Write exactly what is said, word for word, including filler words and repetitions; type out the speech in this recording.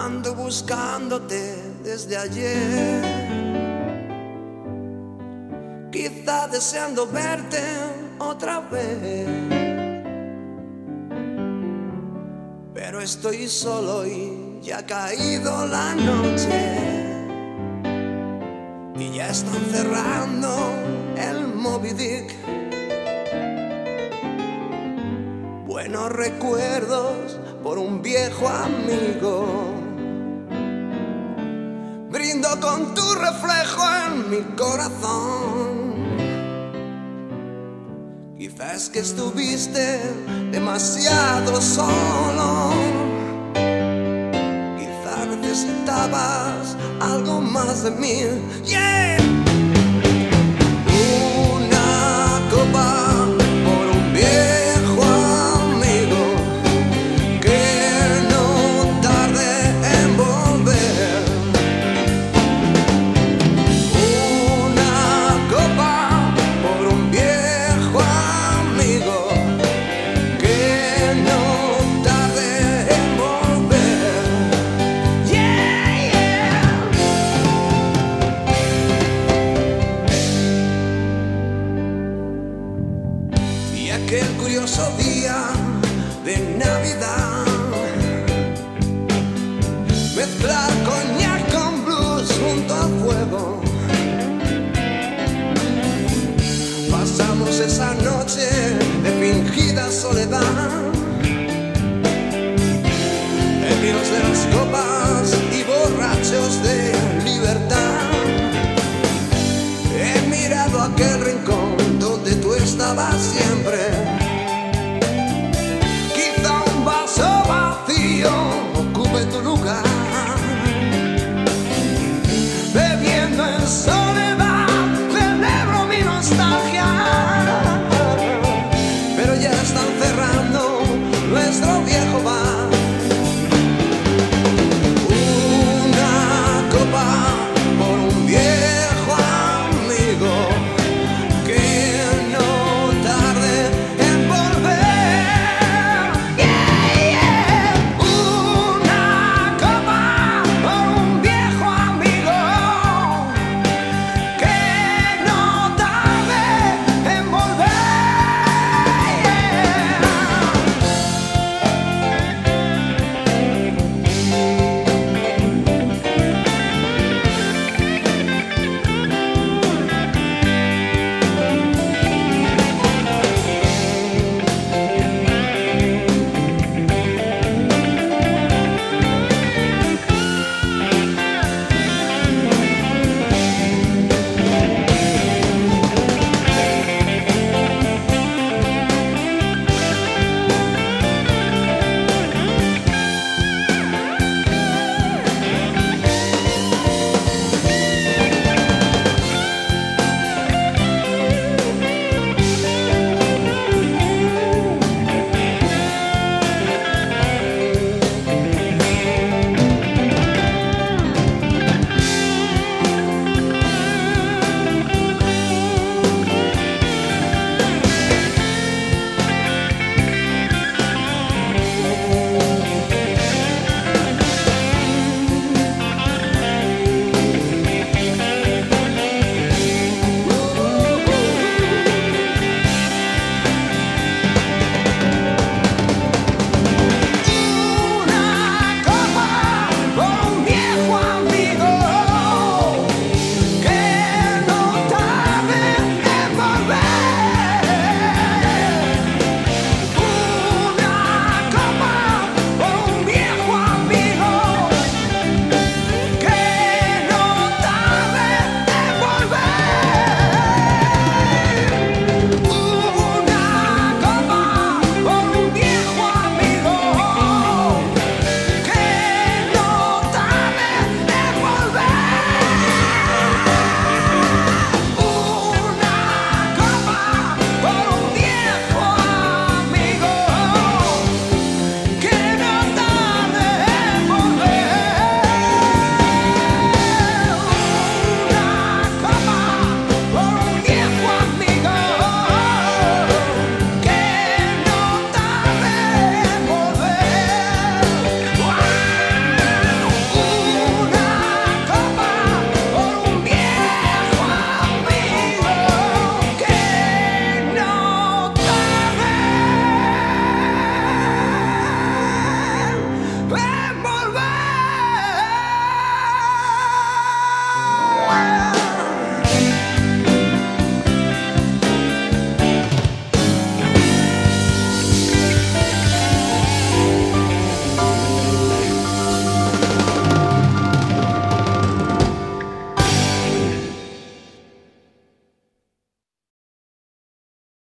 Ando buscándote desde ayer, quizá deseando verte otra vez, pero estoy solo y ya ha caído la noche y ya están cerrando el Moby Dick. Buenos recuerdos por un viejo amigo, brindo con tu reflejo en mi corazón. Quizás que estuviste demasiado solo, quizás necesitabas algo más de mí. Yeah. Una copa por un viejo amigo, que no tarde en volver. Una copa por un viejo amigo, que no tarde en volver. Yeah, yeah. Y aquel curioso día de Navidad, mezclar coñac con blues junto al fuego. Pasamos esa noche de fingida soledad, bebidos de las copas y borrachos de libertad. He mirado aquel rincón donde tú estabas siempre. Quizá un vaso vacío ocupe tu lugar, bebiendo en soledad celebro mi nostalgia. Pero ya están cerrando nuestro viejo bar.